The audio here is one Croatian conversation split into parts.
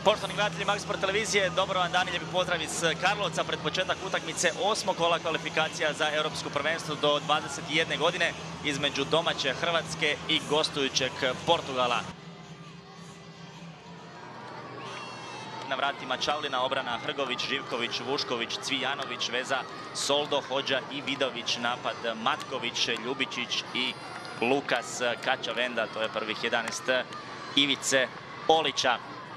Poštovani gledatelji Magsport televizije, dobro vam dan i lijepi pozdrav iz Karlovca pred početak utakmice 8. kola kvalifikacija za Europsko prvenstvo do 21 godine između domaće Hrvatske i gostujućeg Portugala. Na vratima Čavlina, obrana Hrgović, Živković, Vušković, Cvijanović, veza Soldo, Hođa i Vidović, napad Matković, Ljubičić i Lukas Kačavenda, to je prvih 11 Ivice Olića.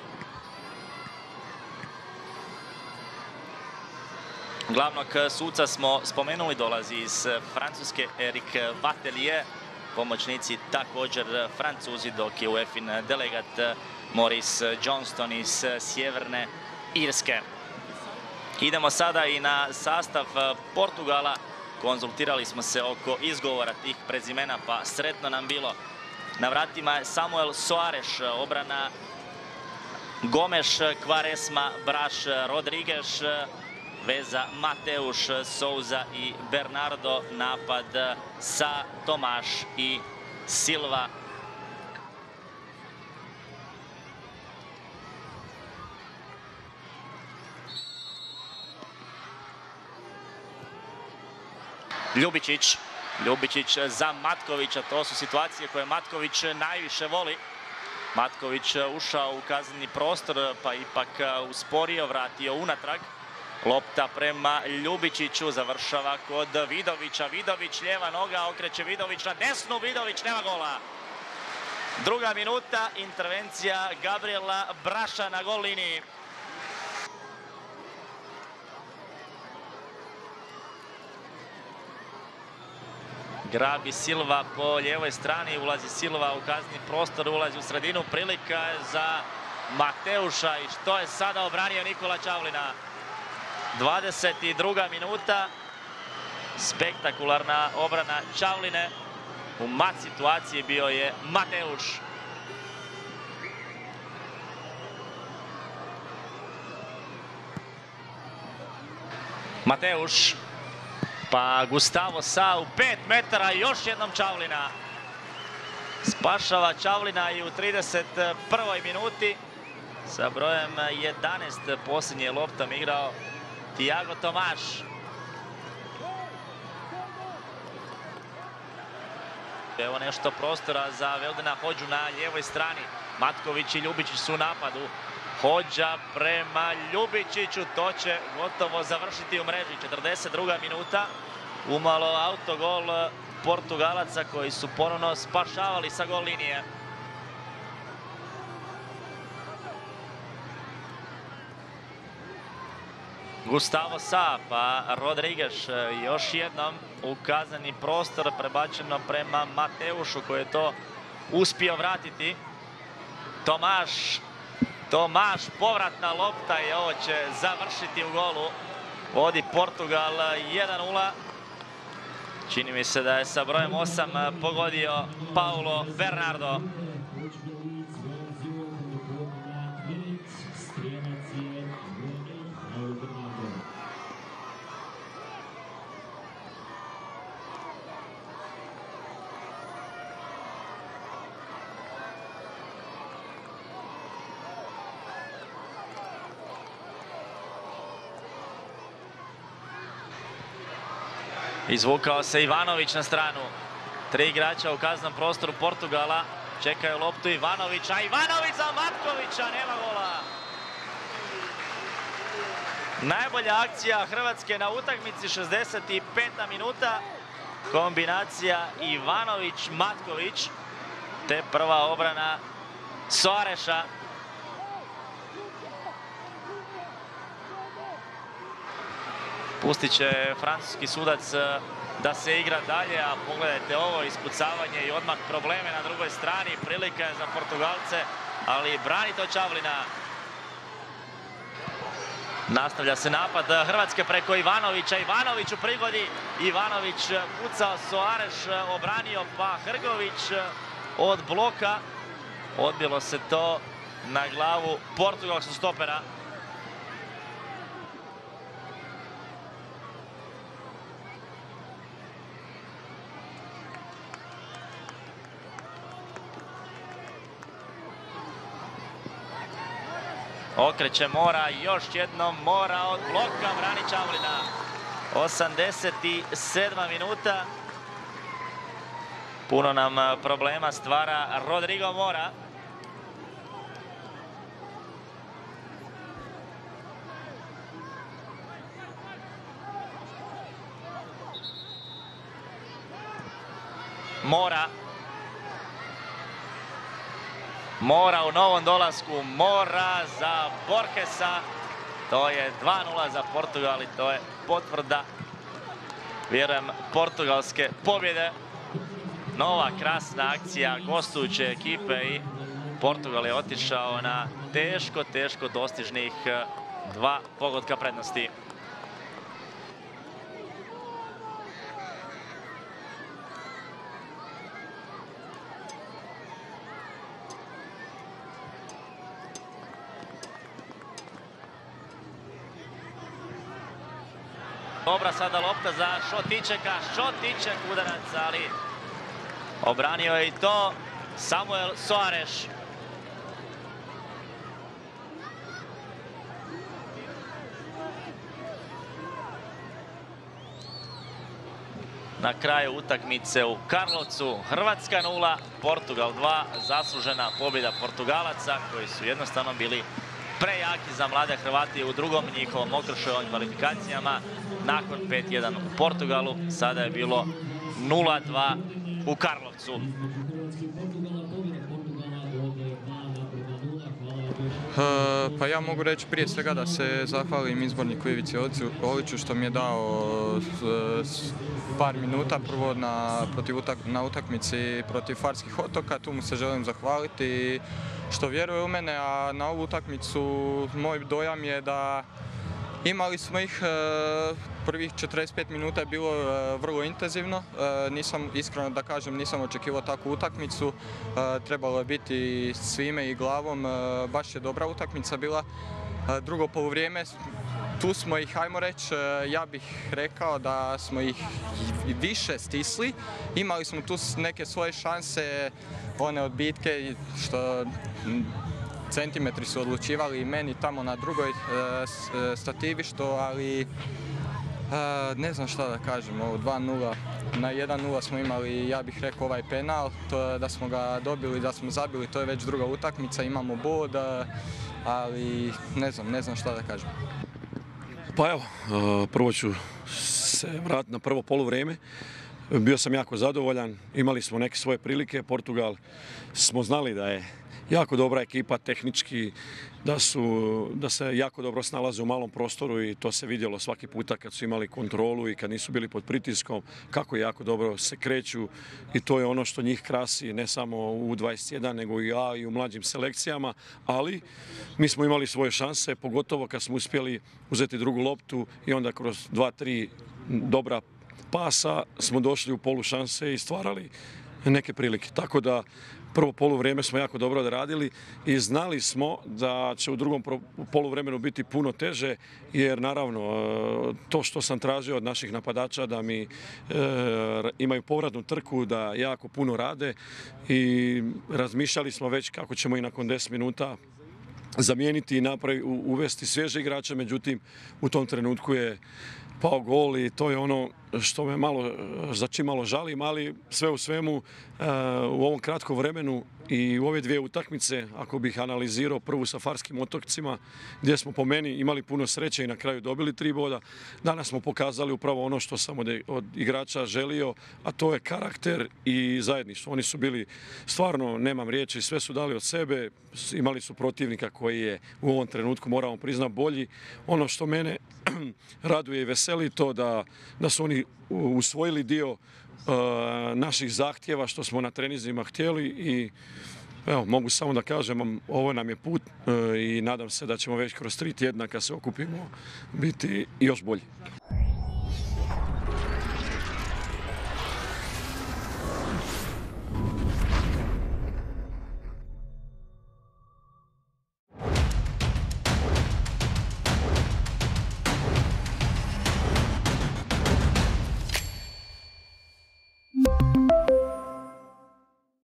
Glavnog suca smo spomenuli, dolazi iz Francuske Eric Vatelier, pomoćnici također Francuzi, dok je UEFA-in delegat Maurice Johnston iz Sjeverne Irske. Idemo sada i na sastav Portugala. Konzultirali smo se oko izgovora tih prezimena, pa sretno nam bilo. Na vratima je Samuel Soares, obrana Gomes, Quaresma, Braš, Rodriguez, veza Mateuš, Souza i Bernardo, napad sa Tomaš i Silva. Ljubičić za Matkovića, to su situacije koje Matković najviše voli. Matković ušao u kazneni prostor, pa ipak usporio, vratio unatrag. Lopta prema Ljubičiću, završava kod Vidovića. Vidović, lijeva noga, okreće Vidović na desnu, Vidović, nema gola. Druga minuta, intervencija Gabriela Braša na gol liniji. Grabi Silva po lijevoj strani, ulazi Silva u kazneni prostor, ulazi u sredinu, prilika za Mateuša i što je sada obranio Nikola Čavlina. 22. minuta, spektakularna obrana Čavline, u mat situaciji bio je Mateuš. Mateuš, pa Gustavo Sa u 5 metara, još jednom Čavlina. Spašava Čavlina i u 31. minuti sa brojem 11 posljednje loptom igrao Tiago Tomaš. Evo nešto prostora za Veldena Hođu na lijevoj strani. Matković i Ljubičić su u napadu. Hođa prema Ljubičiću, to će gotovo završiti u mreži. 42. minuta, umalo autogol Portugalaca koji su ponovno spašavali sa gol linije. Gustavo Sa, pa Rodriguez još jednom u kazneni prostor, prebačeno prema Mateušu koji je to uspio vratiti. Tomaš, povratna lopta i ovo će završiti u golu. Vodi Portugal 1:0. Čini mi se da je sa brojem 8 pogodio Paulo Bernardo. Izvukao se Ivanović na stranu. 3 igrača u kaznenom prostoru Portugala. Čekaju loptu Ivanovića. Ivanović za Matkovića, nema gola. Najbolja akcija Hrvatske na utakmici, 65. minuta. Kombinacija Ivanović-Matković. Te prva obrana Soareša. Pustit će francuski sudac da se igra dalje, a pogledajte ovo ispucavanje i odmah probleme na drugoj strani. Prilika je za Portugalce, ali brani to Čavlina. Nastavlja se napad Hrvatske preko Ivanovića. Ivanović u prigodi. Ivanović pucao, Soares obranio, pa Hrgović od bloka. Odbilo se to na glavu portugalskog stopera. Okreće Mora, još jednom Mora od bloka brani Čavlina. 87. minuta. Puno nam problema stvara Rodrigo Mora. Mora u novom dolasku, Mora za Borgesa. To je 2:0 za Portugal i to je potvrda, vjerujem, portugalske pobjede. Nova krasna akcija gostujuće ekipe i Portugal je otišao na teško dostižnih 2 pogotka prednosti. Dobra sada lopta za Šotičeka, Šotiček udarac, ali obranio je i to Samuel Soares. Na kraju utakmice u Karlovcu, Hrvatska 0, Portugal 2, zaslužena pobjeda Portugalaca koji su jednostavno bili prejaki za mlade Hrvati u drugom njihovom okršaju ovim kvalifikacijama. Nakon 5:1 u Portugalu, sada je bilo 0:2 u Karlovcu. Pa ja mogu reći prije svega da se zahvalim izborniku Ivici Oliću što mi je dao par minuta prvo na utakmici protiv Farskih otoka. Tu mu se želim zahvaliti što vjeruje u mene, a na ovu utakmicu moj dojam je da imali smo ih, prvih 45 minuta je bilo vrlo intenzivno. Iskreno da kažem, nisam očekivao takvu utakmicu. Trebalo je biti svime i glavom. Baš je dobra utakmica bila. Drugo poluvrijeme, tu smo ih, ajmo reći, ja bih rekao da smo ih više stisli. Imali smo tu neke svoje šanse, one odbitke što centimetri su odlučivali i meni tamo na drugoj stativi, ali ne znam šta da kažem, ovo 2:0, na 1:0 smo imali, ja bih rekao, ovaj penal, da smo ga dobili, da smo zabili, to je već druga utakmica, imamo bod, ali ne znam šta da kažem. Pa evo, prvo ću se vratiti na prvo poluvrijeme. Bio sam jako zadovoljan, imali smo neke svoje prilike. Portugal smo znali da je jako dobra ekipa, tehnički, da se jako dobro snalaze u malom prostoru i to se vidjelo svaki puta kad su imali kontrolu i kad nisu bili pod pritiskom, kako jako dobro se kreću i to je ono što njih krasi, ne samo u U21 nego i u mlađim selekcijama, ali mi smo imali svoje šanse, pogotovo kad smo uspjeli uzeti drugu loptu i onda kroz 2-3 dobra pasa smo došli u polušanse i stvarali neke prilike. Tako da prvo poluvrijeme smo jako dobro odradili i znali smo da će u drugom poluvremenu biti puno teže, jer naravno to što sam tražio od naših napadača da mi imaju povratnu trku, da jako puno rade i razmišljali smo već kako ćemo i nakon 10 minuta zamijeniti i uvesti svježe igrače, međutim u tom trenutku je pao gol i to je ono što me za čim malo žalim, ali sve u svemu u ovom kratkom vremenu i u ove dvije utakmice, ako bih analizirao prvu sa Farskim otocima, gdje smo po meni imali puno sreće i na kraju dobili 3 boda, danas smo pokazali upravo ono što sam od igrača želio, a to je karakter i zajedništvo. Oni su bili, stvarno nemam riječi, sve su dali od sebe, imali su protivnika koji je u ovom trenutku, moramo priznati, bolji. Ono što mene raduje i veseli to da su oni usvojili dio naših zahtjeva što smo na treninzima htjeli i evo, mogu samo da kažem, ovo nam je put i nadam se da ćemo već kroz 3 tjedna kad se okupimo biti još bolji.